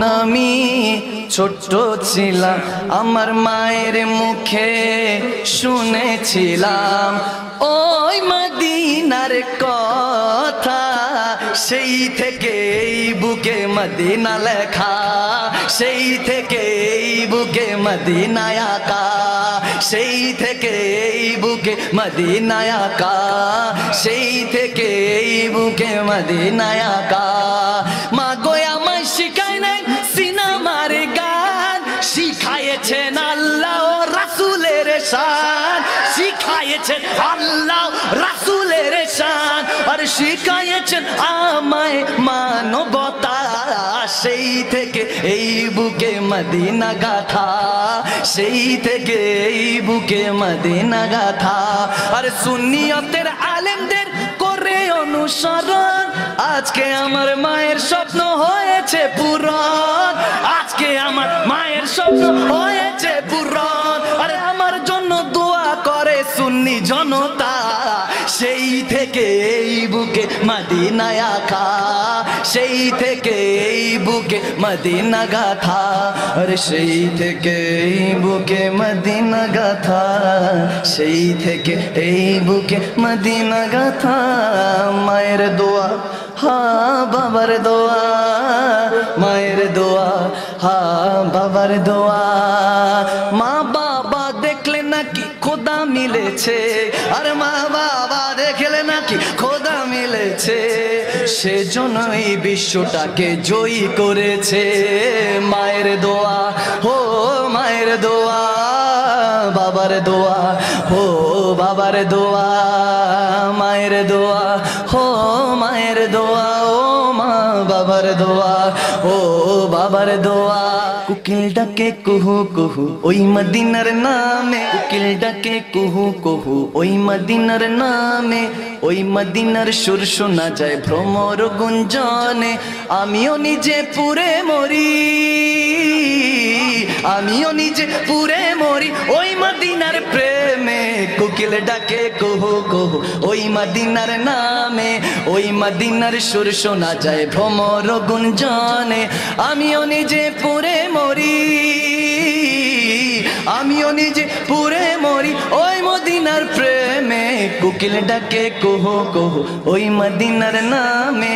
আমি ছোট্ট ছিলাম আমার মায়ের মুখে শুনেছিলাম ওই মদিনার কথা, সেই থেকে এই বুকে মদিনা লেখা, সেই থেকে এই বুকে মদিনা আঁকা, সেই থেকে এই বুকে মদিনা আঁকা, সেই থেকে এই বুকে মদিনা আঁকা। মা গো আমায় শিখায় নাই সিনেমার গান, শিখাইছেন আল্লাহ ও রাসূলের শান, শিখাইছেন আল্লাহ রাসূলের শান, আর শিখাইছেন আমায় মানবতা, সেই থেকে এই বুকে মদিনা গাথা, সেই থেকে এই বুকে মদিনা গাথা। আর সুন্নিয়তের আলেমদের করে অনুসরণ, আজকে আমার মায়ের স্বপ্ন হয়েছে পূরণ, আজকে আমার মায়ের স্বপ্ন হয়েছে পূরণ। আর আমার জন্য দোয়া করে সুন্নি জনতা, সেই থেকে এই বুকে মদিনা আঁকা, সেই থেকে এই বুকে মদিনা গাথা, আর সেই থেকে এই বুকে মদিনা গাথা, সেই থেকে এই বুকে মদিনা গাথা। মায়ের দোয়া হা বাবার দোয়া, মায়ের দোয়া হা বাবার দোয়া। মা বাবা দেখলে নাকি খোদা মিলেছে, আর মা বাবা দেখলে নাকি খোদা মিলেছে, সেজন্য এই বিশ্বটাকে জয়ী করেছে। মায়ের দোয়া হো মায়ের দোয়া, বাবার দোয়া হো বাবার দোয়া, মায়ের দোয়া হো মায়ের দোয়া, ও মা বাবার দোয়া ও বাবার দোয়া। কুকিল ডাকে কুহু কুহু ওই মদিনার নামে, কুকিল ডাকে কুহু কুহু ওই মদিনার নামে, ওই মদিনার সুর শোনা যায় ভ্রমর গুঞ্জনে। আমিও নিজে পুরে মরি, আমিও নিজে পুরে মরি ওই মদিনার প্রেমে। কুকিল ডাকে কুহু কুহু ওই মদিনার নামে, ওই মদিনার সুর শোনা যায় ভ্রমর গুঞ্জনে। আমিও নিজে পুরে মরি, আমিও নিজে পুরে মরি ওই মদিনার প্রেমে। কুকিল ডাকে কুহু কুহু ওই মদিনার নামে।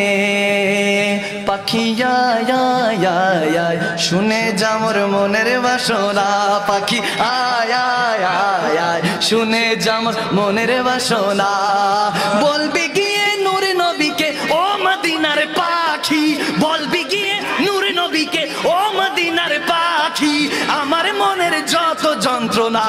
পাখি আয় আয় আয় আয় শুনে যা মোর মনের বাসনা, পাখি আয় আয় আয় আয় শুনে যা মোর মনের বাসনা। বলবি গিয়ে নূর নবীকে ও মদিনার পাখি, বলবি গিয়ে নূর নবীকে ও মদিনার পাখি। আমার মনের যত যন্ত্রণা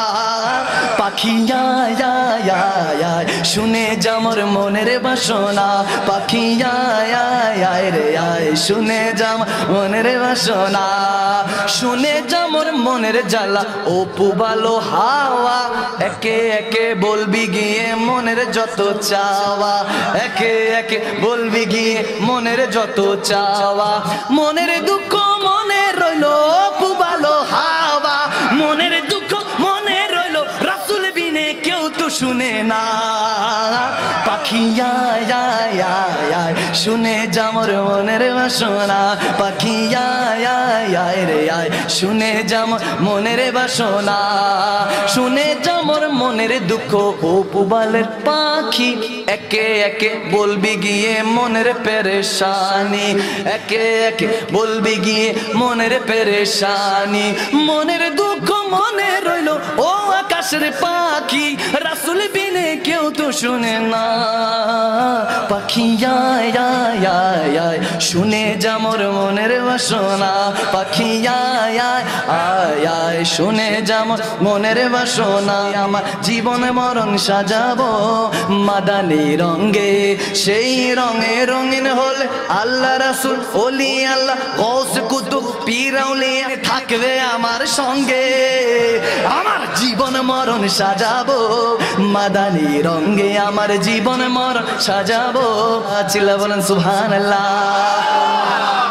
পাখি আয় আয় আয় আয় শুনে যা মোর মনের বাসনা, পাখি আয় আয় আয় রে আয় শুনে যা মনের বাসনা। শুনে যা মোর মনের জ্বালা ও পুবালো হাওয়া, একে একে বলবি গিয়ে মনের যত চাওয়া, একে একে বলবি গিয়ে মনের যত চাওয়া। মনের দুঃখ মনে রইল পুবালো হাওয়া, মনের দুঃখ মনে রইল রাসূল বিনে কেউ তো শুনে না। পাখি আয় আয় আয় আয় শুনে যা মোর মনের বাসনা, পাখি আয় আয় আয় রে আয় শুনে যা মোর মনের বাসনা। শুনে যা মোর মনের দুঃখ ও পুবালের পাখি, একে একে বলবি গিয়ে মনের পেরেশানি, একে একে বলবি গিয়ে মনের পেরেশানি। মনের দুঃখ মনে রইল ও আকাশের পাখি, রাসূল বিনে কেউ তো শুনে না। পাখি আয় আয় আয় আয় শুনে যা মোর মনের বাসনা, পাখি আয় আয় আয় আয় শুনে যা মোর মনের বাসনা। আমার জীবন মরণ সাজাবো মাদানী রঙে, সেই রঙে রঙিন হলে আল্লাহ রাসূল ওলি আল্লাহ গৌস কুতুব পীর আউলিয়া থাকবে আমার সঙ্গে। আমার জীবন মরণ সাজাবো মাদানী রঙে, আমার জীবন মরণ সাজাবো। চিল্লা বলেন সুবহানাল্লাহ।